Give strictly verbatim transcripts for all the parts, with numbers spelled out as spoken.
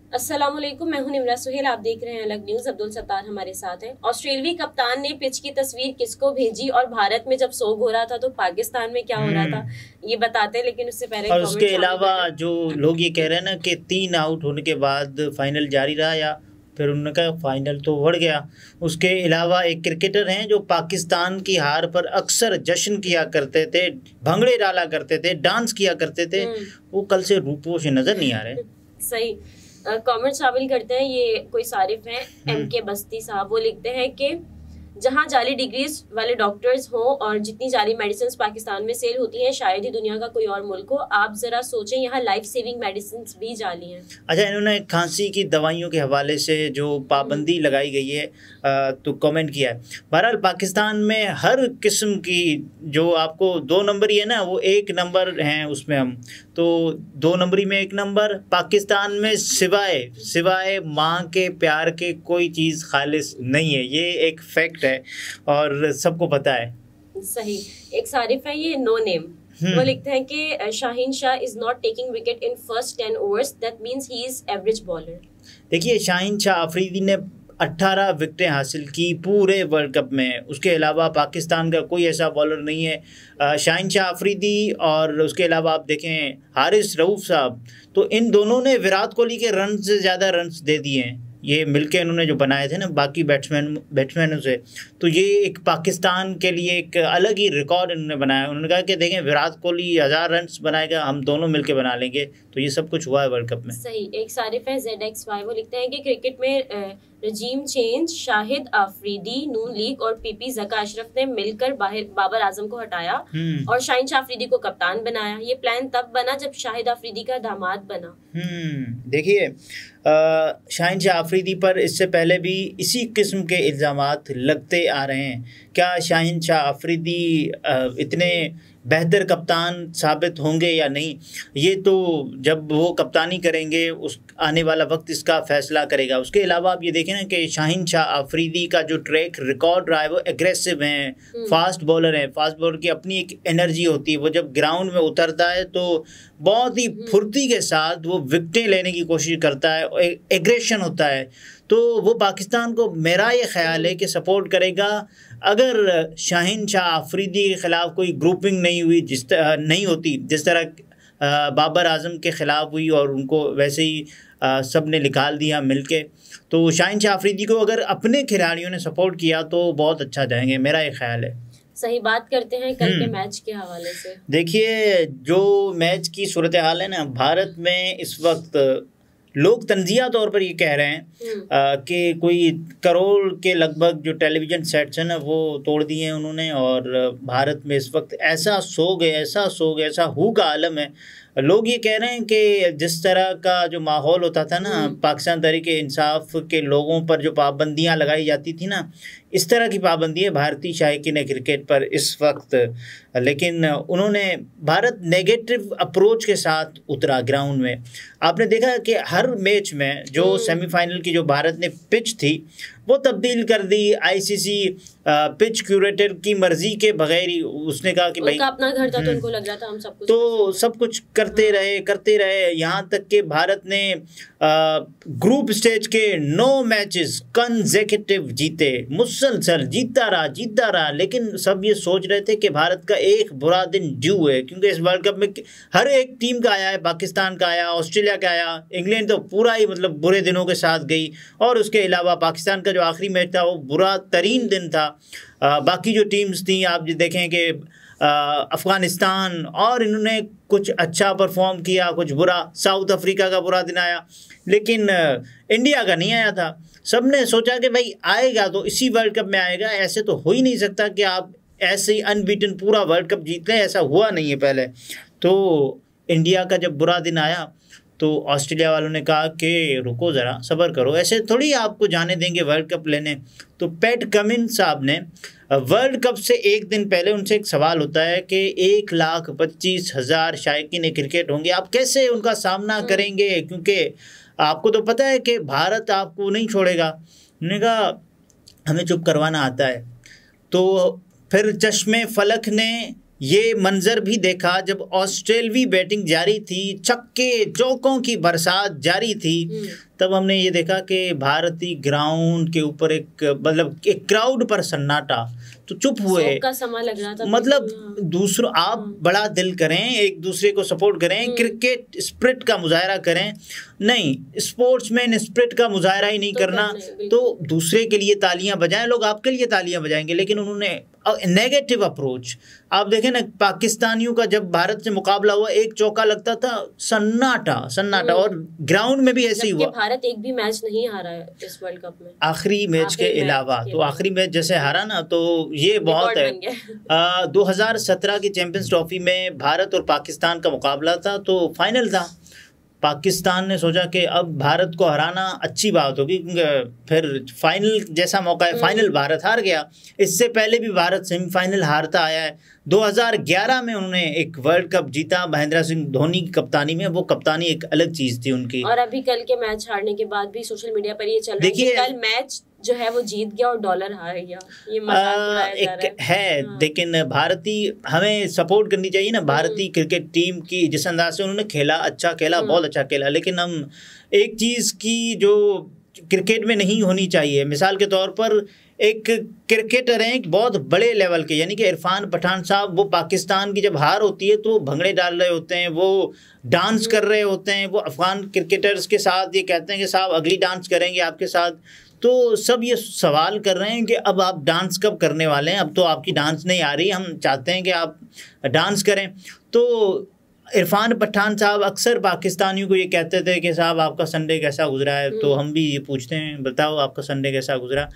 अस्सलाम वालेकुम, मैं हूं निमरा सुहेल। आप देख रहे हैं अलग न्यूज। अब्दुल सत्तार हमारे साथ हैं। ऑस्ट्रेलियाई कप्तान ने पिच की तस्वीर किसको भेजी और भारत में जब सोग हो रहा था तो पाकिस्तान में क्या हो रहा था, हम्म ये बताते हैं। लेकिन उससे पहले और उसके कमेंट शामिल अलावा कर जो लोग ये कह रहे हैं ना कि तीन आउट होने के बाद फाइनल जारी रहा, या फिर उनका फाइनल तो बढ़ गया। उसके अलावा एक क्रिकेटर हैं जो पाकिस्तान की हार पर अक्सर जश्न किया करते थे, भंगड़े डाला करते थे, डांस किया करते थे, हम्म वो कल से रूपों से नजर नहीं आ रहे। सही। कमेंट शामिल करते हैं। ये कोई सारिफ हैं, एम हम्म के बस्ती साहब। वो लिखते हैं कि जहां जाली डिग्रीज वाले डॉक्टर्स हो और जितनी जाली मेडिसिन पाकिस्तान में सेल होती हैं, शायद ही दुनिया का कोई और मुल्क हो। आप जरा सोचें, यहाँ लाइफ सेविंग मेडिसिन भी जाली हैं। अच्छा, इन्होंने खांसी की दवाइयों के हवाले से जो पाबंदी लगाई गई है अ, तो कमेंट किया है। बहरहाल पाकिस्तान में हर किस्म की जो आपको दो नंबरी है ना, वो एक नंबर हैं उसमें हम तो दो नंबरी में एक नंबर। पाकिस्तान में सिवाय सिवाय माँ के प्यार के कोई चीज़ खालिस नहीं है, ये एक फैक्ट है और सबको पता है। सही। एक सारिफ है, ये नो नेम। वो लिखते हैं कि Shaheen Shah is not taking wicket in first ten overs, that means he is average bowler. देखिए, शाहीन शाह अफरीदी ने अट्ठारह विकेटें हासिल की पूरे वर्ल्ड कप में। उसके अलावा पाकिस्तान का कोई ऐसा बॉलर नहीं है। शाहीन शाह अफरीदी और उसके अलावा आप देखें हारिस रऊफ साहब, तो इन दोनों ने विराट कोहली के रन से ज़्यादा रन्स दे दिए हैं। ये मिलके इन्होंने जो बनाए थे ना बाकी बैट्समैन बैट्समैनों से, तो ये एक पाकिस्तान के लिए एक अलग ही रिकॉर्ड इन्होंने बनाया। उन्होंने कहा कि देखें, विराट कोहली हज़ार रन बनाएगा, हम दोनों मिलके बना लेंगे। तो ये सब कुछ हुआ है वर्ल्ड कप में। सही। एक सारिफ है जेड एक्स वाई। वो लिखते हैं कि क्रिकेट में regime change, Shahid Afridi, Noon League और पीपी जका अशरफ ने मिलकर बाबर आजम को हटाया और शाहीन शाह अफरीदी को कप्तान बनाया। ये प्लान तब बना जब शाहिद आफरीदी का दामाद बना। हम्म देखिए, शाहीन शाह अफरीदी पर इससे पहले भी इसी किस्म के इल्ज़ामात लगते आ रहे हैं। क्या शाहीन शाह अफरीदी इतने बेहतर कप्तान साबित होंगे या नहीं, ये तो जब वो कप्तानी करेंगे उस आने वाला वक्त इसका फैसला करेगा। उसके अलावा आप ये देखें ना कि शाहीन शाह अफरीदी का जो ट्रैक रिकॉर्ड रहा है, वो एग्रेसिव हैं, फास्ट बॉलर हैं। फास्ट बॉलर की अपनी एक एनर्जी होती है, वो जब ग्राउंड में उतरता है तो बहुत ही फुर्ती के साथ वो विकेटें लेने की कोशिश करता है, एग्रेशन होता है। तो वो पाकिस्तान को, मेरा ये ख्याल है कि सपोर्ट करेगा। अगर शाहीन शाह अफरीदी के ख़िलाफ़ कोई ग्रुपिंग नहीं हुई, जिस तरह नहीं होती जिस तरह बाबर आजम के ख़िलाफ़ हुई और उनको वैसे ही सब ने निकाल दिया मिलके, तो शाहीन शाह अफरीदी को अगर अपने खिलाड़ियों ने सपोर्ट किया तो बहुत अच्छा जाएंगे, मेरा ये ख्याल है। सही। बात करते हैं कल के मैच के हवाले से। देखिए, जो मैच की सूरत हाल है ना, भारत में इस वक्त लोग तंजिया तौर पर ये कह रहे हैं कि कोई करोड़ के लगभग जो टेलीविज़न सेट्स हैं ना, वो तोड़ दिए हैं उन्होंने। और भारत में इस वक्त ऐसा सोग है, ऐसा सोग, ऐसा हू का आलम है। लोग ये कह रहे हैं कि जिस तरह का जो माहौल होता था ना, पाकिस्तान तहरीक इंसाफ के लोगों पर जो पाबंदियां लगाई जाती थी ना, इस तरह की पाबंदी है भारतीय शायकीन क्रिकेट पर इस वक्त। लेकिन उन्होंने, भारत नेगेटिव अप्रोच के साथ उतरा ग्राउंड में। आपने देखा कि हर मैच में जो सेमीफाइनल की जो भारत ने पिच थी वो तब्दील कर दी। आईसीसी पिच क्यूरेटर की मर्जी के बगैर ही उसने कहा कि भाई अपना घर था तो उनको लग रहा था हम सब कुछ तो सब कुछ करते रहे करते रहे यहाँ तक कि भारत ने आ, ग्रुप स्टेज के नौ मैचेस कंसेक्यूटिव जीते, मुसलसल जीतता रहा जीतता रहा। लेकिन सब ये सोच रहे थे कि भारत का एक बुरा दिन ड्यू है, क्योंकि इस वर्ल्ड कप में हर एक टीम का आया है, पाकिस्तान का आया, ऑस्ट्रेलिया का आया, इंग्लैंड तो पूरा ही मतलब बुरे दिनों के साथ गई। और उसके अलावा पाकिस्तान का जो आखिरी मैच था वो बुरा तरीन दिन था। आ, बाकी जो टीम्स थी, आप देखें कि अफ़गानिस्तान, और इन्होंने कुछ अच्छा परफॉर्म किया, कुछ बुरा। साउथ अफ्रीका का बुरा दिन आया, लेकिन इंडिया का नहीं आया था। सब ने सोचा कि भाई आएगा तो इसी वर्ल्ड कप में आएगा, ऐसे तो हो ही नहीं सकता कि आप ऐसे ही अनबीटन पूरा वर्ल्ड कप जीत लें, ऐसा हुआ नहीं है पहले। तो इंडिया का जब बुरा दिन आया तो ऑस्ट्रेलिया वालों ने कहा कि रुको ज़रा, सब्र करो, ऐसे थोड़ी आपको जाने देंगे वर्ल्ड कप लेने। तो पैट कमिंस साहब ने वर्ल्ड कप से एक दिन पहले उनसे एक सवाल होता है कि एक लाख पच्चीस हज़ार शायकीन क्रिकेट होंगे, आप कैसे उनका सामना करेंगे, क्योंकि आपको तो पता है कि भारत आपको नहीं छोड़ेगा। उन्होंने कहा हमें चुप करवाना आता है। तो फिर चश्मे फलक ने ये मंजर भी देखा जब ऑस्ट्रेलवी बैटिंग जारी थी, छक्के चौकों की बरसात जारी थी, तब हमने ये देखा कि भारतीय ग्राउंड के ऊपर एक मतलब एक क्राउड पर सन्नाटा, तो चुप हुए का समय लग रहा था। मतलब दूसरों आप बड़ा दिल करें, एक दूसरे को सपोर्ट करें, क्रिकेट स्पिरिट का मुजाहरा करें, नहीं स्पोर्ट्समैन स्पिरिट का मुजाहरा ही नहीं तो करना, तो दूसरे के लिए तालियां बजाएं, लोग आपके लिए तालियां बजाएंगे। लेकिन उन्होंने नेगेटिव अप्रोच, आप देखें ना पाकिस्तानियों का जब भारत से मुकाबला हुआ एक चौका लगता था, सन्नाटा सन्नाटा, और ग्राउंड में भी ऐसे ही हुआ। भारत एक भी मैच नहीं हारा है इस वर्ल्ड कप में आखिरी मैच के अलावा, तो आखिरी मैच जैसे हारा ना, तो ये बहुत है। दो हजार सत्रह की चैंपियंस ट्रॉफी में भारत और पाकिस्तान का मुकाबला था, तो फाइनल था। पाकिस्तान ने सोचा कि अब भारत को हराना अच्छी बात होगी, फिर फाइनल जैसा मौका है, फाइनल भारत हार गया। इससे पहले भी भारत सेमीफाइनल हारता आया है। दो हज़ार ग्यारह में उन्होंने एक वर्ल्ड कप जीता महेंद्र सिंह धोनी की कप्तानी में, वो कप्तानी एक अलग चीज थी उनकी। और अभी कल के मैच हारने के बाद भी सोशल मीडिया पर ये चल रहा है कि कल मैच जो है वो जीत गया और डॉलर हार गया, ये मजाक उड़ाया जा रहा है, है हाँ। लेकिन भारतीय हमें सपोर्ट करनी चाहिए ना, भारतीय क्रिकेट टीम की जिस अंदाज से उन्होंने खेला, अच्छा खेला, बहुत अच्छा खेला। लेकिन हम एक चीज़ की जो क्रिकेट में नहीं होनी चाहिए, मिसाल के तौर पर एक क्रिकेटर हैं एक बहुत बड़े लेवल के, यानी कि इरफान पठान साहब, वो पाकिस्तान की जब हार होती है तो भंगड़े डाल रहे होते हैं, वो डांस कर रहे होते हैं, वो अफगान क्रिकेटर्स के साथ ये कहते हैं कि साहब अगली डांस करेंगे आपके साथ। तो सब ये सवाल कर रहे हैं कि अब आप डांस कब करने वाले हैं, अब तो आपकी डांस नहीं आ रही, हम चाहते हैं कि आप डांस करें। तो इरफान पठान साहब अक्सर पाकिस्तानियों को ये कहते थे कि साहब आपका संडे कैसा गुजरा है, तो हम भी ये पूछते हैं बताओ आपका संडे कैसा गुजरा,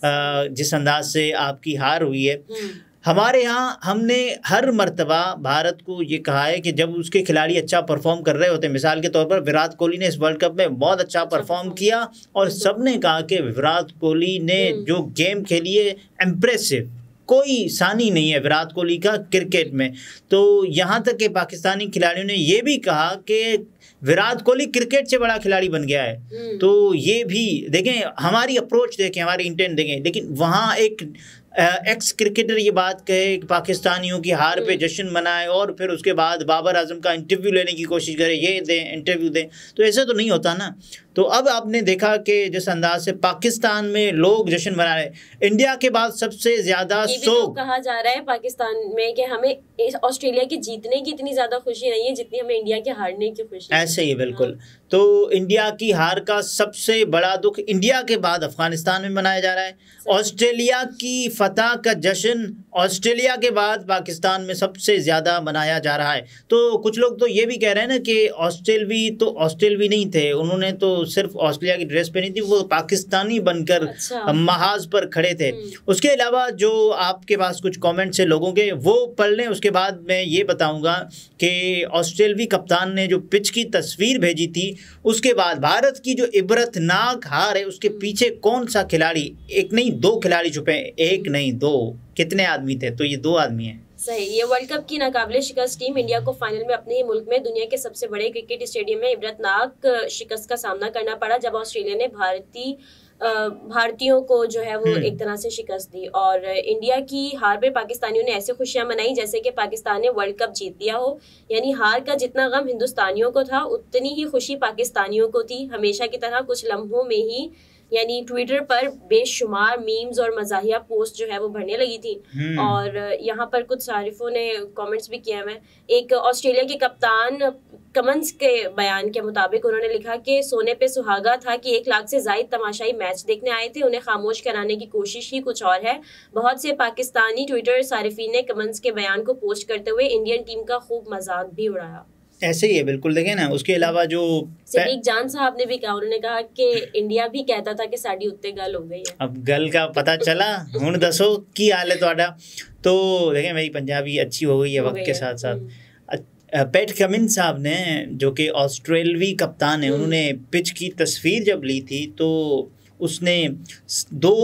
जिस अंदाज से आपकी हार हुई है। हमारे यहाँ हमने हर मर्तबा भारत को ये कहा है कि जब उसके खिलाड़ी अच्छा परफॉर्म कर रहे होते हैं, मिसाल के तौर पर विराट कोहली ने इस वर्ल्ड कप में बहुत अच्छा परफॉर्म किया और सबने कहा कि विराट कोहली ने जो गेम खेली है इम्प्रेसिव, कोई सानी नहीं है विराट कोहली का क्रिकेट में। तो यहाँ तक कि पाकिस्तानी खिलाड़ियों ने ये भी कहा कि विराट कोहली क्रिकेट से बड़ा खिलाड़ी बन गया है। तो ये भी देखें, हमारी अप्रोच देखें, हमारी इंटेंट देखें। लेकिन वहाँ एक एक्स क्रिकेटर ये बात कहे कि पाकिस्तानियों की हार पे जश्न मनाए और फिर उसके बाद बाबर आजम का इंटरव्यू लेने की कोशिश करे, ये दें इंटरव्यू दें, तो ऐसा तो नहीं होता ना। तो अब आपने देखा कि जिस अंदाज से पाकिस्तान में लोग जश्न मना रहे, इंडिया के बाद सबसे ज्यादा शोक तो कहा जा रहा है पाकिस्तान में कि हमें ऑस्ट्रेलिया के जीतने की इतनी ज्यादा खुशी नहीं है जितनी हमें इंडिया के हारने की खुशी। ऐसे ही बिल्कुल। हाँ। तो इंडिया की हार का सबसे बड़ा दुख इंडिया के बाद अफगानिस्तान में मनाया जा रहा है। ऑस्ट्रेलिया की फतह का जश्न ऑस्ट्रेलिया के बाद पाकिस्तान में सबसे ज्यादा मनाया जा रहा है। तो कुछ लोग तो ये भी कह रहे हैं ना कि ऑस्ट्रेलवी तो ऑस्ट्रेलवी नहीं थे, उन्होंने तो सिर्फ ऑस्ट्रेलिया की ड्रेस पहनी थी, वो पाकिस्तानी बनकर अच्छा। महाज पर खड़े थे। उसके अलावा जो आपके पास कुछ कमेंट्स है लोगों के, वो पढ़ लें। उसके बाद मैं ये बताऊंगा कि ऑस्ट्रेलवी कप्तान ने जो पिच की तस्वीर भेजी थी, उसके बाद भारत की जो इबरतनाक हार है उसके पीछे कौन सा खिलाड़ी, एक नहीं दो खिलाड़ी छुपे हैं, एक नहीं दो, कितने आदमी थे, तो ये दो आदमी हैं। सही। ये वर्ल्ड कप की नाकाबिले शिकस्त टीम इंडिया को फाइनल में अपने ही मुल्क में दुनिया के सबसे बड़े क्रिकेट स्टेडियम में इबरतनाक शिकस्त का सामना करना पड़ा जब ऑस्ट्रेलिया ने भारतीय भारतीयों को जो है वो एक तरह से शिकस्त दी। और इंडिया की हार पे पाकिस्तानियों ने ऐसे खुशियां मनाई जैसे कि पाकिस्तान ने वर्ल्ड कप जीत लिया हो। यानी हार का जितना गम हिंदुस्तानियों को था उतनी ही खुशी पाकिस्तानियों को थी। हमेशा की तरह कुछ लम्हों में ही यानी ट्विटर पर बेशुमार मीम्स और मजाहिया पोस्ट जो है वो भरने लगी थी। और यहाँ पर कुछ सारिफों ने कमेंट्स भी किया है। एक ऑस्ट्रेलिया के कप्तान कमंस के बयान के मुताबिक उन्होंने लिखा कि सोने पे सुहागा था कि एक लाख से ज्यादा तमाशाई मैच देखने आए थे, उन्हें खामोश कराने की कोशिश ही कुछ और है। बहुत से पाकिस्तानी ट्विटर सारिफीन ने कमंस के बयान को पोस्ट करते हुए इंडियन टीम का खूब मजाक भी उड़ाया। ऐसे ही है बिल्कुल। देखें ना, उसके अलावा जो सिद्दीक जान साहब ने भी कहा, उन्होंने कहा कि इंडिया भी कहता था कि साड़ी उत्ते गल हो गई है। अब गल का पता चला, हुण दसो की हाल है तुहाडा। तो देखें मेरी पंजाबी अच्छी हो गई है वक्त के साथ साथ। पैट कमिंस साहब ने, जो कि ऑस्ट्रेलवी कप्तान है, उन्होंने पिच की तस्वीर जब ली थी तो उसने दो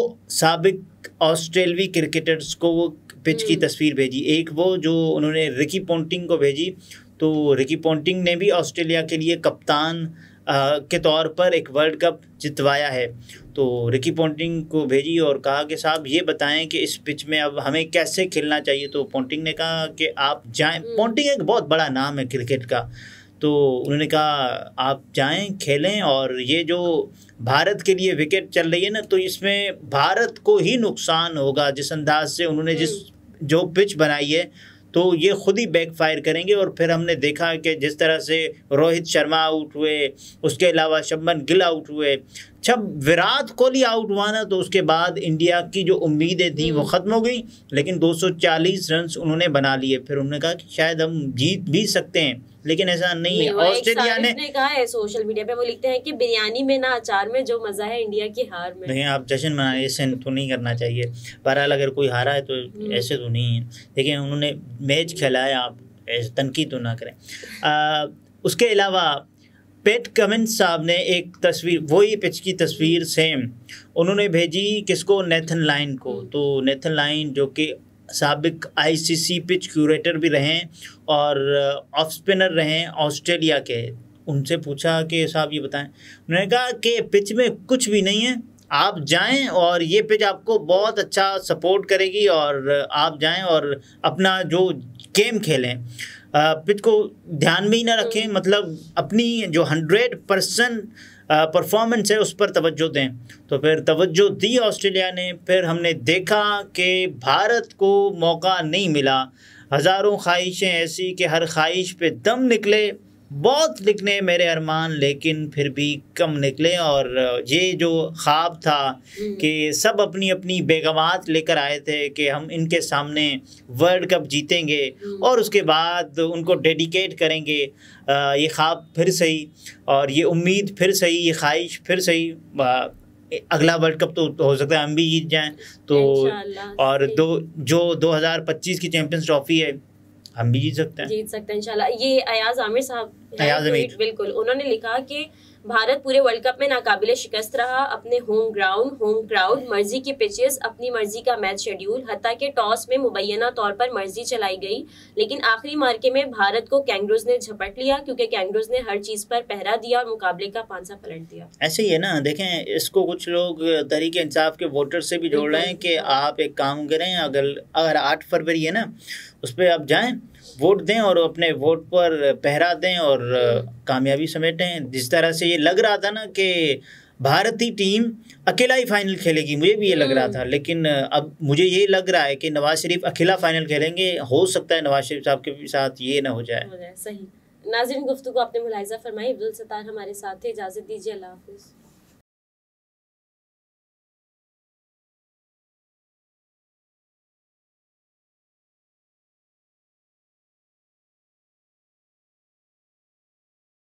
साबिक ऑस्ट्रेलवी क्रिकेटर्स को वो पिच की तस्वीर भेजी। एक वो जो उन्होंने रिकी पोंटिंग को भेजी, तो रिकी पोंटिंग ने भी ऑस्ट्रेलिया के लिए कप्तान के तौर पर एक वर्ल्ड कप जितवाया है। तो रिकी पॉन्टिंग को भेजी और कहा कि साहब ये बताएं कि इस पिच में अब हमें कैसे खेलना चाहिए। तो पॉन्टिंग ने कहा कि आप जाएं, पॉन्टिंग एक बहुत बड़ा नाम है क्रिकेट का, तो उन्होंने कहा आप जाएं खेलें, और ये जो भारत के लिए विकेट चल रही है ना, तो इसमें भारत को ही नुकसान होगा जिस अंदाज से उन्होंने जिस जो पिच बनाई है, तो ये खुद ही बैकफायर करेंगे। और फिर हमने देखा कि जिस तरह से रोहित शर्मा आउट हुए, उसके अलावा शुभमन गिल आउट हुए, जब विराट कोहली आउट हुआ ना, तो उसके बाद इंडिया की जो उम्मीदें थी वो ख़त्म हो गई। लेकिन दो सौ चालीस रन उन्होंने बना लिए। फिर उन्होंने कहा कि शायद हम जीत भी सकते हैं, लेकिन ऐसा नहीं है। ऑस्ट्रेलिया ने ने कहा है सोशल मीडिया पे, वो लिखते हैं कि बिरयानी में ना अचार में जो मज़ा है इंडिया की हार में। नहीं, आप जश्न मनाइए, ऐसे तो नहीं करना चाहिए। बहरहाल अगर कोई हारा है तो ऐसे तो नहीं है। देखिए उन्होंने मैच खेला है, आप ऐसे तनकीद तो ना करें। आ, उसके अलावा पेट कमिंस साहब ने एक तस्वीर, वही पिच की तस्वीर सेम उन्होंने भेजी किसको, नेथन लाइन को। तो नेथन लाइन जो कि साबिक आईसीसी पिच क्यूरेटर भी रहे और ऑफ स्पिनर रहे ऑस्ट्रेलिया के, उनसे पूछा कि साहब ये बताएं। उन्होंने कहा कि पिच में कुछ भी नहीं है, आप जाएं और ये पिच आपको बहुत अच्छा सपोर्ट करेगी, और आप जाएं और अपना जो गेम खेलें, पिच को ध्यान में ही ना रखें, मतलब अपनी जो हंड्रेड परसेंट परफॉर्मेंस है उस पर तवज्जो दें। तो फिर तवज्जो दी ऑस्ट्रेलिया ने। फिर हमने देखा कि भारत को मौका नहीं मिला। हज़ारों ख्वाहिशें ऐसी कि हर ख्वाहिश पे दम निकले, बहुत लिखने मेरे अरमान लेकिन फिर भी कम निकले। और ये जो ख्वाब था कि सब अपनी अपनी बेगमात लेकर आए थे कि हम इनके सामने वर्ल्ड कप जीतेंगे और उसके बाद उनको डेडिकेट करेंगे, ये ख्वाब फिर सही, और ये उम्मीद फिर सही, ये ख्वाहिश फिर सही। अगला वर्ल्ड कप तो, तो हो सकता है हम भी जीत जाएं। तो और दो जो दो हज़ार पच्चीस की चैंपियंस ट्रॉफी है, हम भी जीत सकते हैं जीत सकते हैं इंशाल्लाह। ये अयाज आमिर साहब, अयाज आमिर, बिल्कुल, उन्होंने लिखा कि भारत पूरे वर्ल्ड कप में नाकाबिले शिकस्त रहा। अपने होम ग्राउंड, होम क्राउड, मर्जी की पिचेस, अपनी मर्जी का मैच शेड्यूल, हत्ता के टॉस में मुबैना तौर पर मर्जी चलाई गई, लेकिन आखिरी मार्के में भारत को कैंगरूज ने झपट लिया, क्योंकि कैंगरूज ने हर चीज पर पहरा दिया और मुकाबले का पांसा पलट दिया। ऐसे ही है ना। देखें, इसको कुछ लोग तहरीक इंसाफ के वोटर से भी जोड़ रहे हैं कि आप एक काम करें, अगर अगर आठ फरवरी है ना, उस पर आप जाएं, वोट दें और अपने वोट पर पहरा दें और कामयाबी समेटें। जिस तरह से ये लग रहा था ना कि भारतीय टीम अकेला ही फाइनल खेलेगी, मुझे भी ये लग रहा था, लेकिन अब मुझे ये लग रहा है कि नवाज शरीफ अकेला फाइनल खेलेंगे। हो सकता है नवाज शरीफ साहब के साथ ये ना हो जाए। हो जाए सही। नाज़रीन, गुफ्तगू आपने मुलाहिज़ा फरमाई। अब्दुल सत्तार हमारे साथ थे। इजाज़त दीजिए, अल्लाह हाफ़िज़।